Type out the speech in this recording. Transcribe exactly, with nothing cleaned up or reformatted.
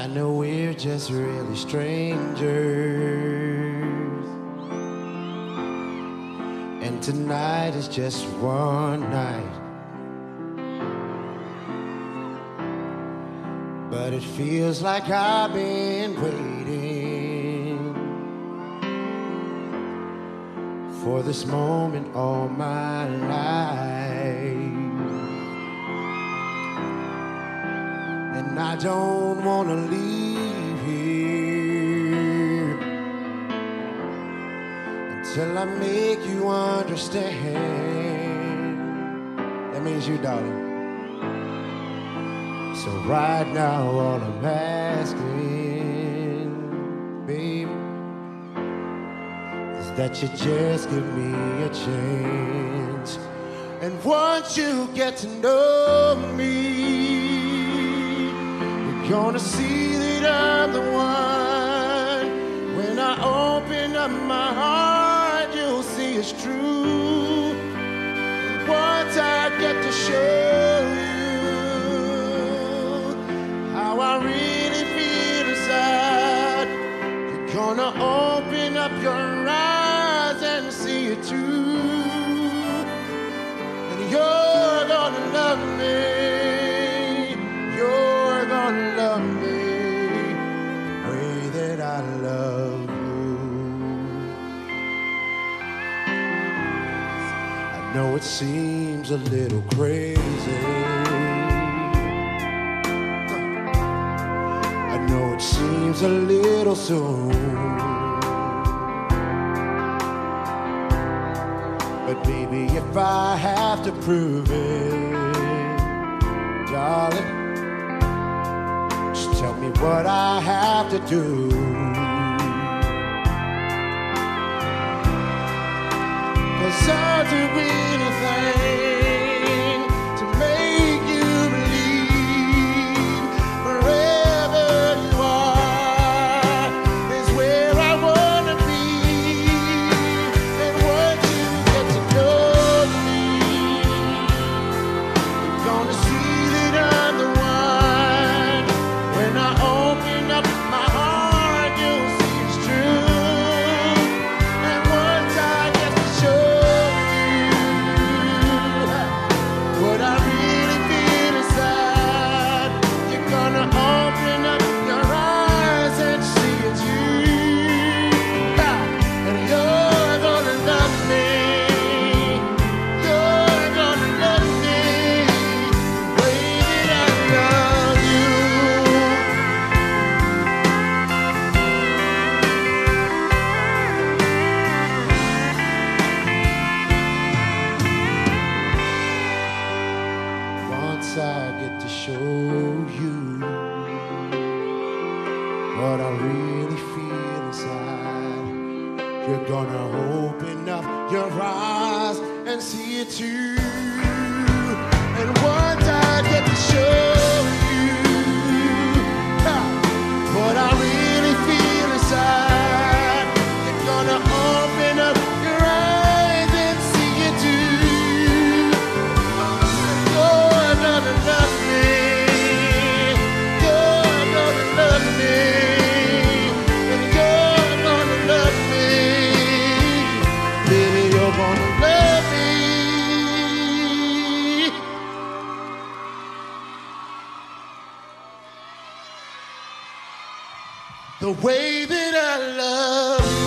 know we're just really strangers, and tonight is just one night, but it feels like I've been waiting for this moment all my life. And I don't wanna leave here until I make you understand. That means you, darling. So right now all I'm asking, baby, is that you just give me a chance. And once you get to know me, gonna see that I'm the one. When I open up my heart, you'll see it's true. And once I get to show you how I really feel inside, you're gonna open up your eyes and see it too. And you're gonna love me. You're gonna love me the way that I love you. I know it seems a little crazy, I know it seems a little soon, but baby, if I have to prove it, darling, tell me what I have to do. Cause I'll do anything to make you believe wherever you are is where I wanna be. And once you get to know me, you're gonna see that I'm the one. When I open up my heart, you'll see it's true. And once I get to show you what I really feel inside, you're gonna open up your eyes and see it's you. And you're gonna love me. You're gonna love me the way that I love you. Once I get to show you what I really feel inside, you're gonna open up your eyes and see it too. And once I get to show you ha, what I really feel inside, you're gonna open up your eyes and see it too. You're gonna love me. You're gonna love me. And you're gonna love me. Baby, you're gonna love me the way that I love you.